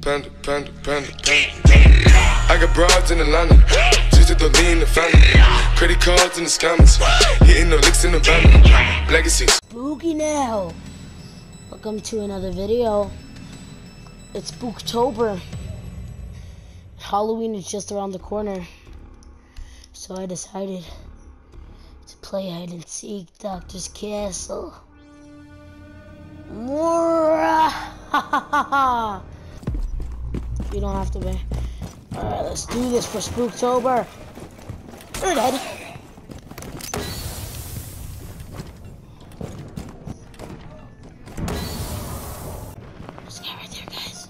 panda, panda, panda, panda. I got broads in Atlanta, just to lean the family. Credit cards in the scammers, hitting the licks in the van. Legacy. Spooky now. Welcome to another video. It's Spooktober. Halloween is just around the corner, so I decided to play hide and seek Doctor's Castle. You don't have to be. Alright, let's do this for Spooktober. You're dead. Just get right there, guys.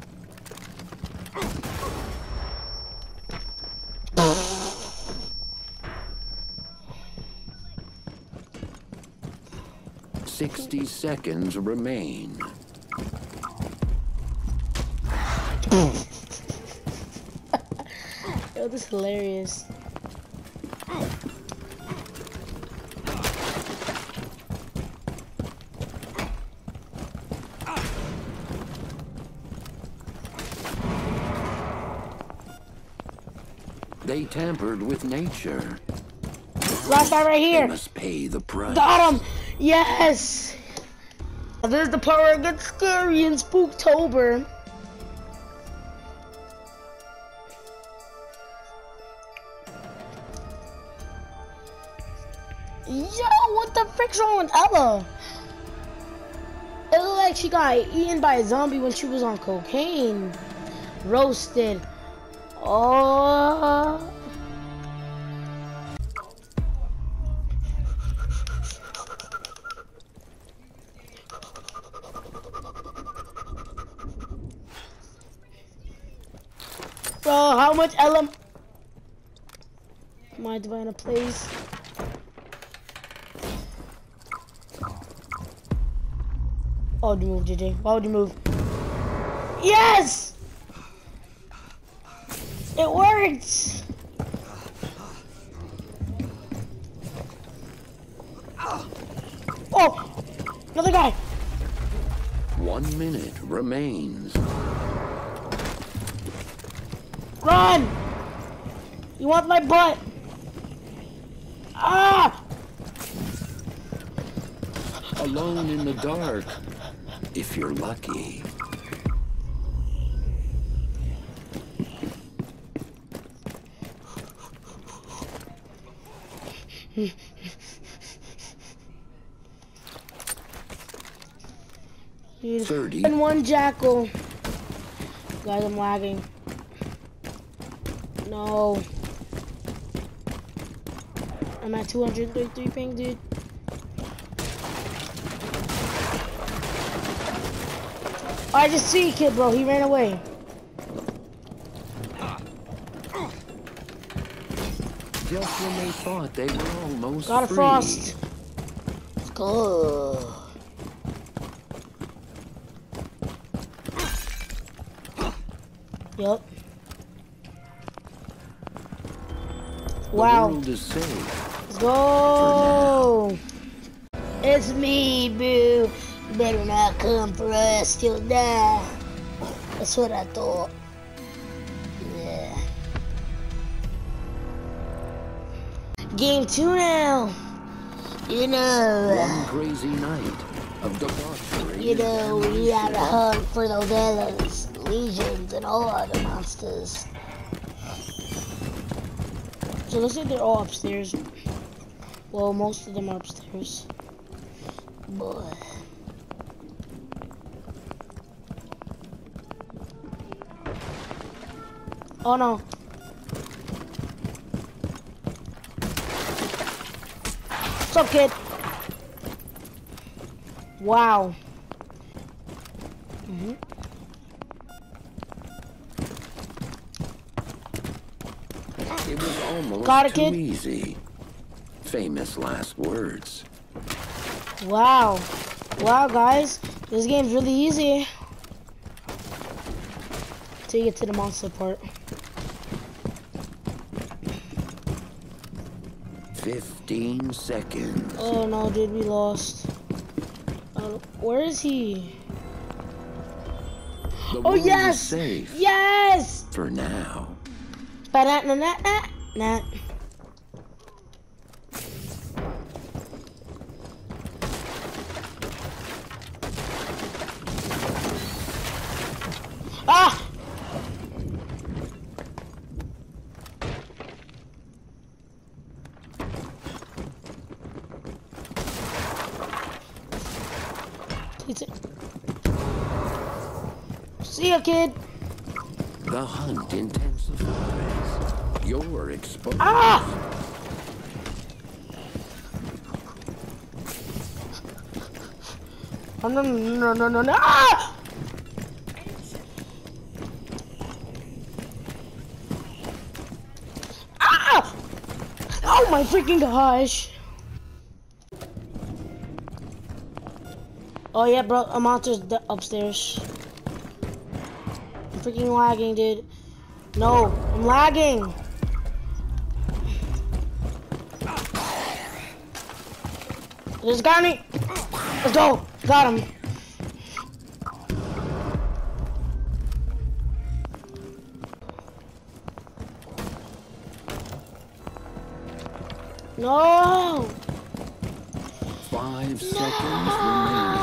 60 seconds remain. Yo, this is hilarious. They tampered with nature. Last guy right here. They must pay the price. Got him! Yes! This is the part where it gets scary in Spooktober. Yo, what the frick's wrong with Ella? It looked like she got eaten by a zombie when she was on cocaine. Roasted. Oh. Bro, how much Ella? My divine place. Why would you move, JJ? Why would you move? Yes! It worked! Oh! Another guy! 1 minute remains. Run! You want my butt? Ah! Alone in the dark, if you're lucky. Dude, 30. and one jackal. Guys, I'm lagging. No. I'm at 233 ping, dude. I just see kid, bro. He ran away. Just when they thought they were almost Got a free. frost. Let's go. Yup. The Wow. world is safe. Let's go. It's me, boo. You better not come for us. You'll die. That's what I thought. Yeah. Game 2 now. You know. One crazy night of debauchery. You know, and we gotta damnation. hunt for the villains, legions, and all other monsters. So looks like they're all upstairs. Well, most of them are upstairs. Boy. Oh no. What's up, kid? Wow. It was almost Got it, too kid? easy. Famous last words. Wow. Wow, guys. This game's really easy. Till you get to the monster part. 15 seconds. Oh no, dude, we lost. Where is he? The Oh world yes! is safe. Yes! For now. Ba-da-na-na-na-na. Ah! See ya, kid. The hunt intensifies. You're exposed. Ah! Oh, no, no, no, no, no. Ah! Ah! Oh my freaking gosh. Oh yeah, bro, a monster's upstairs. I'm freaking lagging, dude. No, I'm lagging. There's got me. Let's go. Got him. No. 5 seconds remaining.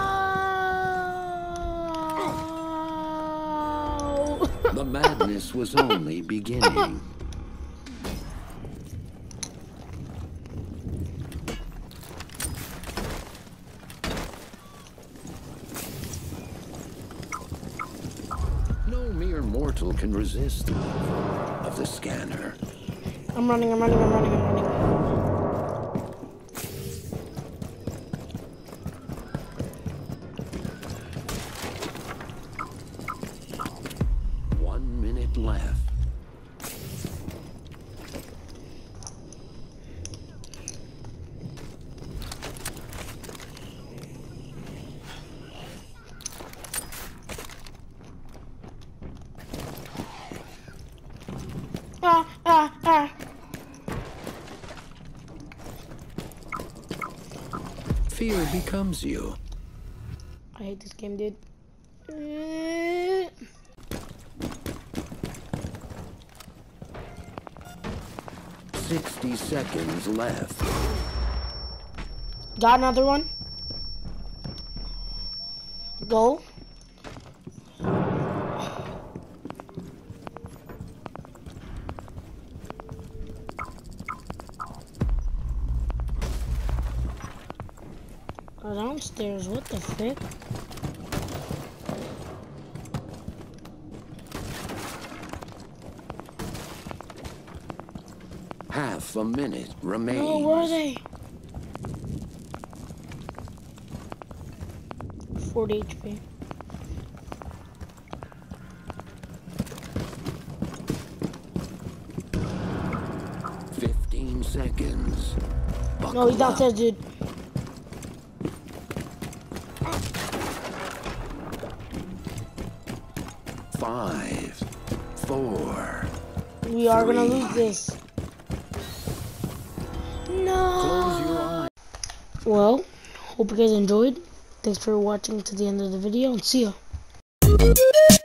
The madness was only beginning. No mere mortal can resist the power of the scanner. I'm running. 1 minute left. Ah. Fear becomes you. I hate this game, dude. 60 seconds left. Got another one. Go. Downstairs, what the frick? Half a minute remains. Oh, where are they? 40 HP. Seconds. No, he's downstairs, dude. Five, 4. We are gonna lose this. No. Close your eyes. Well, hope you guys enjoyed. Thanks for watching to the end of the video, and see ya.